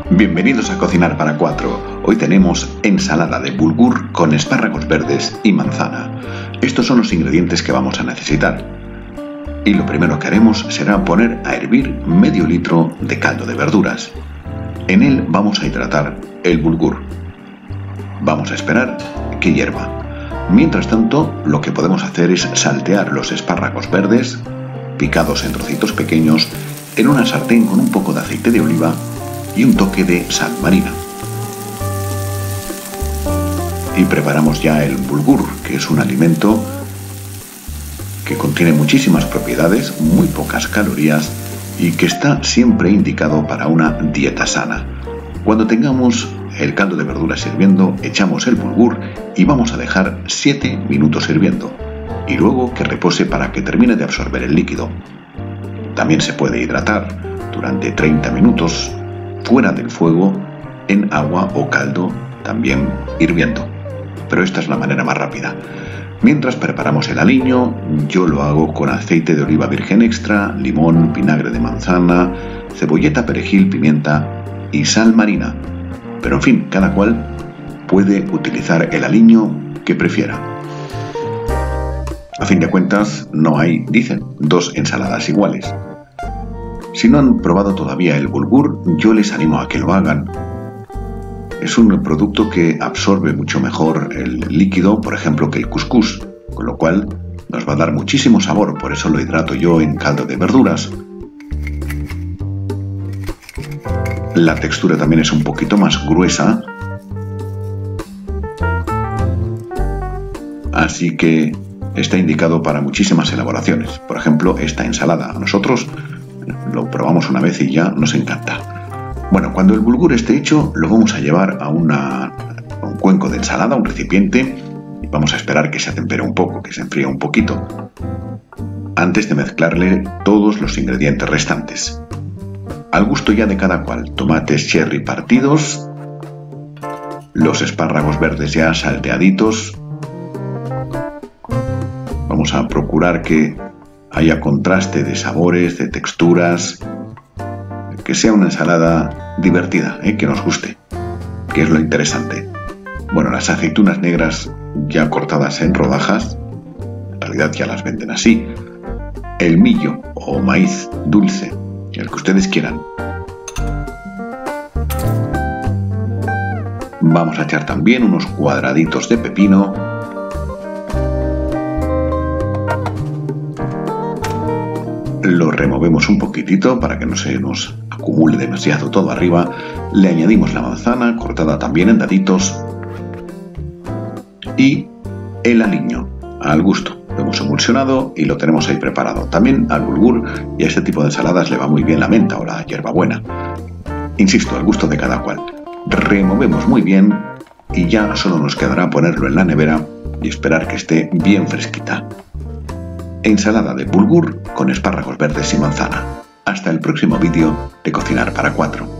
Bienvenidos a Cocinar para 4. Hoy tenemos ensalada de bulgur con espárragos verdes y manzana. Estos son los ingredientes que vamos a necesitar. Y lo primero que haremos será poner a hervir medio litro de caldo de verduras. En él vamos a hidratar el bulgur. Vamos a esperar que hierva. Mientras tanto, lo que podemos hacer es saltear los espárragos verdes, picados en trocitos pequeños, en una sartén con un poco de aceite de oliva y un toque de sal marina. Y preparamos ya el bulgur, que es un alimento que contiene muchísimas propiedades, muy pocas calorías y que está siempre indicado para una dieta sana. Cuando tengamos el caldo de verduras hirviendo, echamos el bulgur y vamos a dejar 7 minutos hirviendo y luego que repose para que termine de absorber el líquido. También se puede hidratar durante 30 minutos fuera del fuego en agua o caldo también hirviendo, pero esta es la manera más rápida. Mientras preparamos el aliño, yo lo hago con aceite de oliva virgen extra, limón, vinagre de manzana, cebolleta, perejil, pimienta y sal marina. Pero en fin, cada cual puede utilizar el aliño que prefiera. A fin de cuentas, no hay, dicen, dos ensaladas iguales. Si no han probado todavía el bulgur, yo les animo a que lo hagan. Es un producto que absorbe mucho mejor el líquido, por ejemplo, que el cuscús, con lo cual nos va a dar muchísimo sabor, por eso lo hidrato yo en caldo de verduras. La textura también es un poquito más gruesa, así que está indicado para muchísimas elaboraciones. Por ejemplo, esta ensalada. A nosotros lo probamos una vez y ya nos encanta. Bueno, cuando el bulgur esté hecho, lo vamos a llevar a un cuenco de ensalada, un recipiente, y vamos a esperar que se atempere un poco, que se enfríe un poquito, antes de mezclarle todos los ingredientes restantes. Al gusto ya de cada cual, tomates cherry partidos, los espárragos verdes ya salteaditos. Vamos a procurar que haya contraste de sabores, de texturas, que sea una ensalada divertida, que nos guste, que es lo interesante. Bueno, las aceitunas negras ya cortadas en rodajas, en realidad ya las venden así, el millo o maíz dulce, el que ustedes quieran. Vamos a echar también unos cuadraditos de pepino, lo removemos un poquitito para que no se nos acumule demasiado todo arriba, le añadimos la manzana cortada también en daditos y el aliño al gusto. Lo hemos emulsionado y lo tenemos ahí preparado. También al bulgur y a este tipo de ensaladas le va muy bien la menta o la hierbabuena. Insisto, al gusto de cada cual. Removemos muy bien y ya solo nos quedará ponerlo en la nevera y esperar que esté bien fresquita. Ensalada de bulgur con espárragos verdes y manzana. Hasta el próximo vídeo de Cocinar para 4.